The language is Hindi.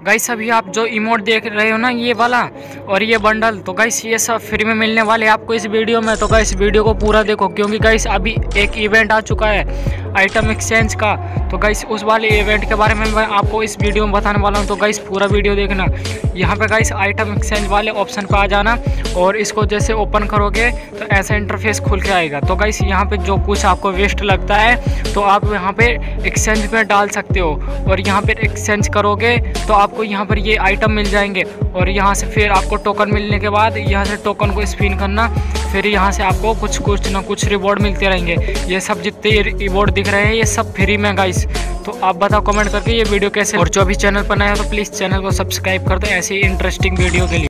गाइस अभी आप जो इमोट देख रहे हो ना, ये वाला और ये बंडल, तो गाइस ये सब फ्री में मिलने वाले आपको इस वीडियो में। तो गाइस वीडियो को पूरा देखो, क्योंकि गाइस अभी एक इवेंट आ चुका है आइटम एक्सचेंज का। तो गाइस उस वाले इवेंट के बारे में मैं आपको इस वीडियो में बताने वाला हूँ। तो गाइस पूरा वीडियो देखना। यहाँ पे गाइस आइटम एक्सचेंज वाले ऑप्शन पर आ जाना और इसको जैसे ओपन करोगे तो ऐसा इंटरफेस खुल के आएगा। तो गाइस यहाँ पे जो कुछ आपको वेस्ट लगता है तो आप यहाँ पे एक्सचेंज में डाल सकते हो, और यहाँ पे एक्सचेंज करोगे तो आपको यहाँ पर ये आइटम मिल जाएंगे। और यहाँ से फिर आपको टोकन मिलने के बाद यहाँ से टोकन को स्पिन करना, फिर यहाँ से आपको कुछ ना कुछ रिवॉर्ड मिलते रहेंगे। ये सब जितने रिवॉर्ड दिख रहे हैं ये सब फ्री में गाइस। तो आप बताओ कमेंट करके ये वीडियो कैसे। और जो भी चैनल पर नया हो तो प्लीज़ चैनल को सब्सक्राइब कर दो ऐसी इंटरेस्टिंग वीडियो के लिए।